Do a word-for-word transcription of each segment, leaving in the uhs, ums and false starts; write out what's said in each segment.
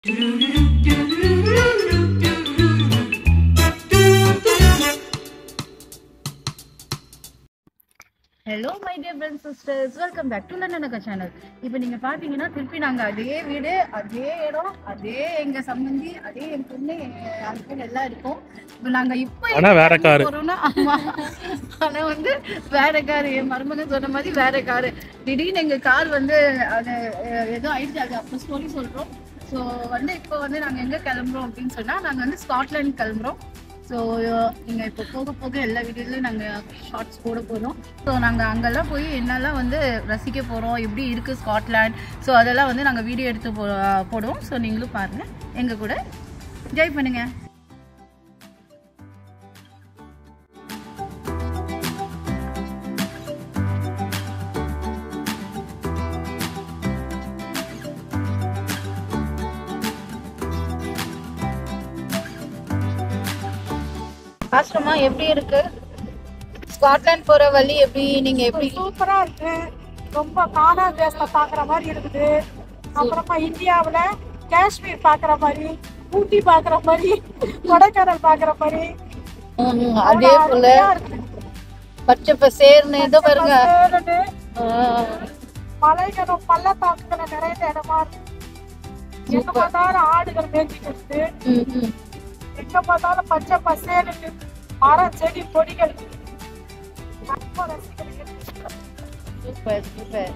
Hello my dear friends and sisters, welcome back to Landanaka channel. இப்போ நீங்க பாத்தீங்கன்னா திருப்பி நாங்க அதே வீடு, அதே இடம், அதே எங்க சம்பந்தி, அதே என் பொண்ணு, ஹஸ்பண்ட் எல்லாம் இருக்கோம். இப்போ நாங்க இப்போ ஆனா வேற கார் போறோம்னா ஆமா. ஆனா வந்து வேற கார், என் மருமகன் சொன்ன மாதிரி வேற கார். திடீர்னு எங்க கார் வந்து அது ஏதோ ஆயிடுச்சு, அது அப்போ ஸ்டோரி சொல்றோம். ஸோ வந்து இப்போ வந்து நாங்க எங்க கிளம்புறோம் அப்படின்னு சொன்னா நாங்க வந்து ஸ்காட்லாண்ட் கிளம்புறோம். ஸோ நீங்கள் இப்போ போக போக எல்லா வீடியோலையும் நாங்கள் ஷார்ட்ஸ் போட போகிறோம். ஸோ நாங்கள் அங்கெல்லாம் போய் என்னெல்லாம் வந்து ரசிக்க போகிறோம், எப்படி இருக்குது ஸ்காட்லாண்ட், ஸோ அதெல்லாம் வந்து நாங்கள் வீடியோ எடுத்து போ போடுவோம். ஸோ நீங்களும் பாருங்கள், எங்கள் கூட என்ஜாய் பண்ணுங்கள். ஆசிரமா எப்படி இருக்கு? ஸ்காட்லாண்ட் போற வழி எப்படி? நீங்க எப்படி? சூப்பரா இருக்கு. ரொம்ப கானா தேசத்தை பாக்குற மாதிரி இருக்குது. அப்புறமா இந்தியாவுல காஷ்மீர் பாக்குற மாதிரி, ஊட்டி பாக்குற மாதிரி, கொடைக்கானல் பாக்குற மாதிரி அதே போல பச்சை பசேர்னு ஏதோ பாருங்க, மலைகளும் பள்ளத்தாக்குகளை நிறைய இடமா இருக்கு. எங்க பார்த்தாலும் ஆடுகள் மேய்ச்சிட்டு இருக்கு. எங்க பார்த்தாலும் பச்சை பசேன்னு மரம் செடி கொடிகள். Super super.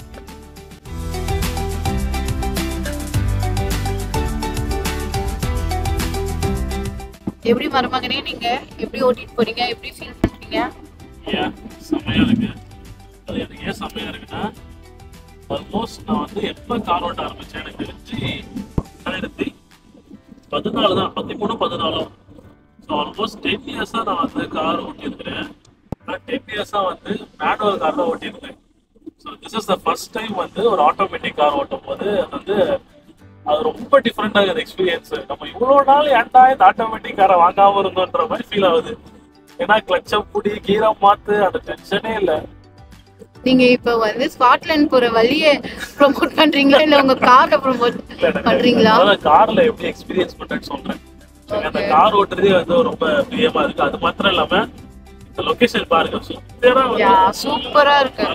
எப்படி மருமகனே நீங்க எப்படி ஓட்டிட்டு போறீங்க, எப்படி ஃபீல் பண்றீங்க? செம்மையா இருக்கு. அது எனக்கு ஏன் செம்மையா இருக்குன்னா, ஆல்மோஸ்ட் நான் வந்து எப்ப கார் ஓட்ட ஆரம்பிச்சேன் எனக்கு தெரிஞ்சு ரெண்டாயிரத்தி பதினாலு தான், பதிமூணு பதினாலும். ஸோ ஆல்மோஸ்ட் டென் இயர்ஸா நான் வந்து கார் ஓட்டியிருக்கிறேன். ஆனால் டென் இயர்ஸா வந்து மேனுவல் கார் தான் ஓட்டியிருந்தேன். So this is the first time வந்து ஒரு ஆட்டோமேட்டிக் கார் ஓட்டும் போது அது வந்து அது ரொம்ப டிஃப்ரெண்டாக இருக்குது எக்ஸ்பீரியன்ஸ். நம்ம இவ்வளோ நாள் ஏன்டா இந்த ஆட்டோமேட்டிக் காரை வாங்காம இருந்தோன்ற மாதிரி ஃபீல் ஆகுது. ஏன்னா கிளச்சம் புடி, கீரம் மாத்து, அந்த டென்ஷனே இல்லை. நீங்க இப்ப வந்து ஸ்காட்லாண்ட் போற வழியை ப்ரோமோட் பண்றீங்களா இல்ல உங்க காரை ப்ரோமோட் பண்றீங்களா? கார்ல எப்படி எக்ஸ்பீரியன்ஸ் பண்றேன்னு சொல்றேன். அந்த கார் ஓட்டுறதே வந்து ரொம்ப பிரியமா இருக்கு. அது மாத்திரம் இல்லாம இந்த லொகேஷன் பாருங்க, சூப்பரா இருக்கு.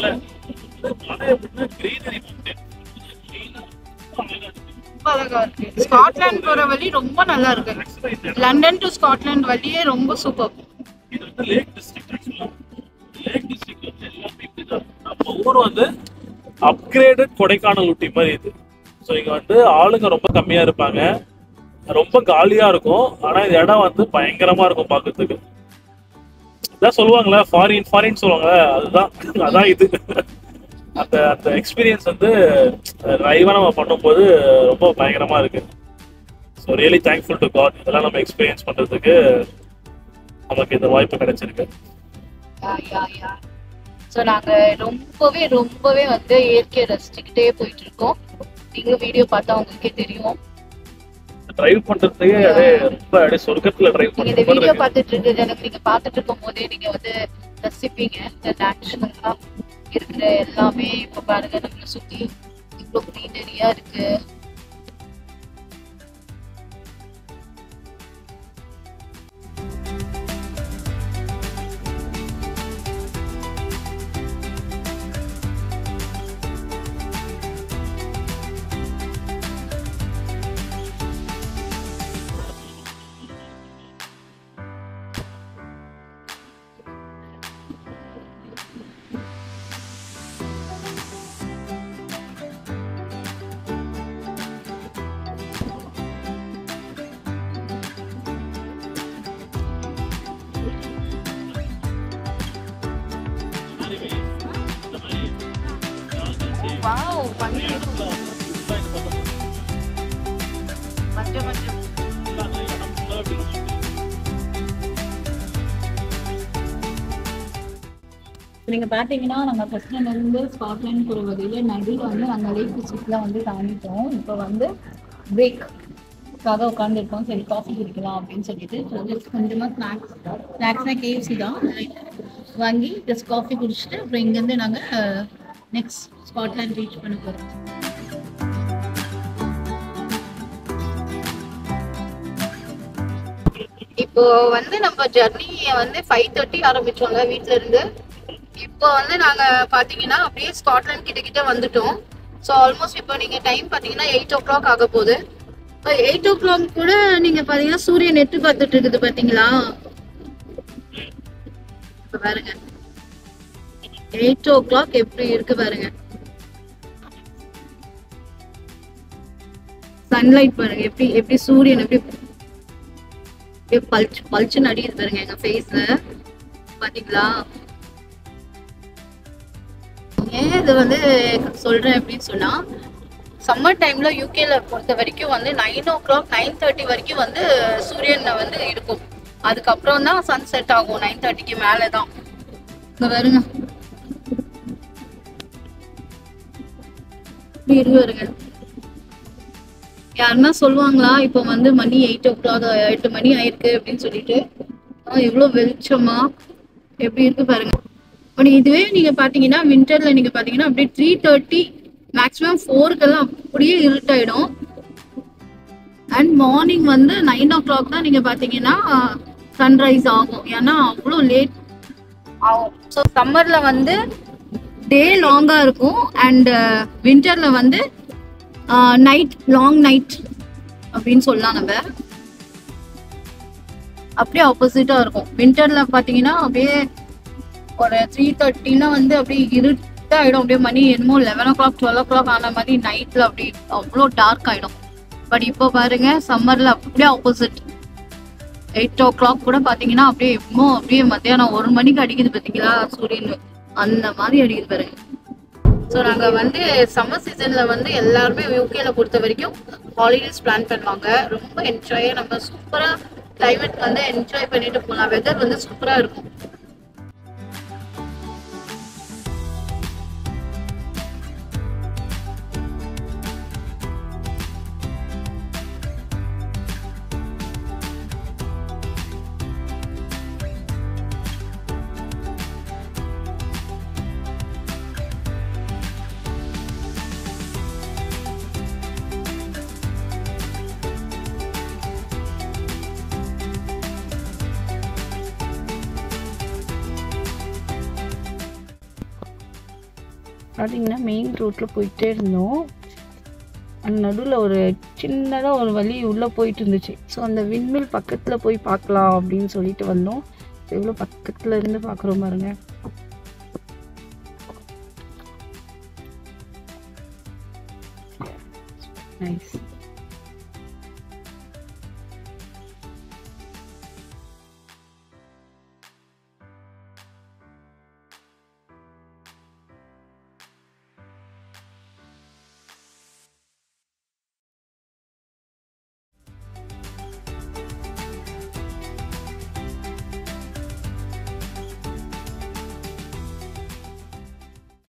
ஸ்காட்லாண்ட் போற வழி ரொம்ப நல்லா இருக்கு. லண்டன் டு ஸ்காட்லாண்ட் வழியே ரொம்ப சூப்பர். இது வந்து லேக் டிஸ்ட்ரிக்ட். ஆக்சுவலா லேக் டிஸ்ட்ரிக்ட் வந்து எல்லாமே இப்படிதான். நம்ம ஊர் வந்து அப்கிரேடட் கொடைக்கானல் ஊட்டி மாதிரி இது. ஸோ இங்க வந்து ஆளுங்க ரொம்ப கம்மியா இருப்பாங்க, ரொம்ப காலியா இருக்கும். ஆனா இந்த இடம் வந்து பயங்கரமா இருக்கும் பாக்குறதுக்கு. இதான் சொல்லுவாங்களே ஃபாரின் ஃபாரின் சொல்லுவாங்க, அதுதான் அதான் இது. அந்த அந்த எக்ஸ்பீரியன்ஸ் வந்து லைவா நம்ம பண்ணும்போது ரொம்ப பயங்கரமா இருக்கு. So really thankful to God, இதெல்லாம் நம்ம எக்ஸ்பீரியன்ஸ் பண்றதுக்கு நமக்கு இந்த வாய்ப்பு கிடைச்சிருக்கு. ஸோ நாங்க ரொம்பவே ரொம்பவே வந்து இயற்கையை ரசிச்சுக்கிட்டே போயிட்டு இருக்கோம். நீங்களும் வீடியோ பார்த்தா உங்களுக்கே தெரியும். டிரைவ் பண்றதுக்கே அதே ரொம்ப அப்படியே சொர்க்கத்துல டிரைவ் பண்ணுங்க. இந்த வீடியோ பார்த்துட்டு இருக்கு எனக்கு நீங்க பார்த்துட்டு இருக்கும் போதே நீங்க வந்து ரசிப்பீங்க. இந்த நேச்சுரலா இருக்கிற எல்லாமே இப்ப பாருங்க, நம்மளை சுத்தி இவ்வளவு க்ரீனரியா இருக்கு. வாவ், மஞ்சள் மஞ்சள் மஞ்சள் நீங்க பாத்தீங்கன்னா நாங்க ஃபர்ஸ்ட்ல இருந்து ஸ்காட்லாண்ட் போற வழியில நடுவில் வந்து நாங்க லேக் டிஸ்ட்ரிக்ட்லாம் வந்து தாண்டிட்டோம். இப்போ வந்து பிரேக்காக உட்காந்துருக்கோம். சரி காஃபி குடிக்கலாம் அப்படின்னு சொல்லிட்டு கொஞ்சமாக ஸ்நாக்ஸ் ஸ்நாக்ஸ்னா கேஎஃப்சி தான் வாங்கி ஜஸ்ட் காஃபி குடிச்சிட்டு அப்புறம் இங்கேருந்து நாங்கள் நெக்ஸ்ட் ஸ்காட்லாண்ட் ரீச் பண்ண போகிறோம். இப்போ வந்து நம்ம ஜர்னியை வந்து ஃபைவ் தேர்ட்டி ஆரம்பிச்சோம்ல வீட்ல இருந்து. இப்போ வந்து நாங்க பாத்தீங்கன்னா அப்படியே ஸ்காட்லாந்து கிட்ட கிட்ட வந்துட்டோம். ஸோ ஆல்மோஸ்ட் இப்போ நீங்க டைம் பாத்தீங்கன்னா எயிட் ஓ கிளாக் ஆக போகுது. எயிட் ஓ கிளாக் கூட நீங்க பாத்தீங்கன்னா சூரியன் எட்டு பார்த்துட்டு இருக்குது பாத்தீங்களா? இப்ப பாருங்க எயிட் ஓ கிளாக் எப்படி இருக்கு பாருங்க. சன்லைட் பாருங்க எப்படி எப்படி சூரியன் எப்படி பல்ச்சு பல்ச்சுன்னு அடிக்குது பாருங்க எங்க ஃபேஸ்ல. பாத்தீங்களா? ஏன் இது வந்து சொல்றேன் அப்படின்னு சொன்னா, சம்மர் டைம்ல யூகேல பொறுத்த வரைக்கும் வந்து nine o'clock nine thirty வரைக்கும் வந்து சூரியன் வந்து இருக்கும். அதுக்கப்புறம் தான் சன் செட் ஆகும். நைன் தேர்ட்டிக்கு மேலதான். இங்க பாருங்க இப்படி இருக்கு பாருங்க. யாருன்னா சொல்லுவாங்களா இப்போ வந்து மணி எயிட் ஓ கிளாக் எட்டு மணி ஆயிருக்கு அப்படின்னு சொல்லிட்டு? எவ்வளவு வெளிச்சமா எப்படி இருக்கு பாருங்க. பட் இதுவே நீங்க பாத்தீங்கன்னா விண்டர்ல நீங்க பாத்தீங்கன்னா அப்படியே த்ரீ தேர்ட்டி மேக்ஸிமம் ஃபோருக்கெல்லாம் அப்படியே இருட்டாயிடும். அண்ட் மார்னிங் வந்து நைன் ஓ கிளாக் தான் நீங்க பாத்தீங்கன்னா சன்ரைஸ் ஆகும். ஏன்னா அவ்வளோ லேட் ஆகும். ஸோ சம்மர்ல வந்து டே லாங்கா இருக்கும் அண்ட் விண்டர்ல வந்து நைட் லாங் நைட் அப்படின்னு சொல்லலாம். நம்ம அப்படியே ஆப்போசிட்டா இருக்கும். விண்டர்ல பாத்தீங்கன்னா அப்படியே ஒரு த்ரீ தேர்ட்டினா வந்து அப்படியே இருட்டாயிடும். அப்படியே மணி என்னமோ eleven o'clock twelve o'clock ஆன மாதிரி நைட்ல அப்படி அவ்வளோ டார்க் ஆயிடும். பட் இப்போ பாருங்க சம்மர்ல அப்படியே ஆப்போசிட். எயிட் ஓ கிளாக் கூட பாத்தீங்கன்னா அப்படியே எப்போ அப்படியே மத்தியானம் ஒரு மணிக்கு அடிக்குது பாத்தீங்களா சூரியன், அந்த மாதிரி அடிக்குது பாருங்க. ஸோ நாங்கள் வந்து சம்மர் சீசனில் வந்து எல்லாருமே யூகேல பொறுத்த வரைக்கும் ஹாலிடேஸ் பிளான் பண்ணுவாங்க. ரொம்ப என்ஜாயாக நம்ம சூப்பராக கிளைமேட் வந்து என்ஜாய் பண்ணிட்டு போகலாம். வெதர் வந்து சூப்பராக இருக்கும். பார்த்தீங்கன்னா மெயின் ரோட்டில் போயிட்டே இருந்தோம். அந்த நடுவில் ஒரு சின்னதாக ஒரு வழி உள்ளே போயிட்டு இருந்துச்சு. ஸோ அந்த விண்மில் பக்கத்தில் போய் பார்க்கலாம் அப்படின்னு சொல்லிட்டு வந்தோம். எவ்வளோ பக்கத்தில் இருந்து பார்க்குறோம் பாருங்க. நைஸ்.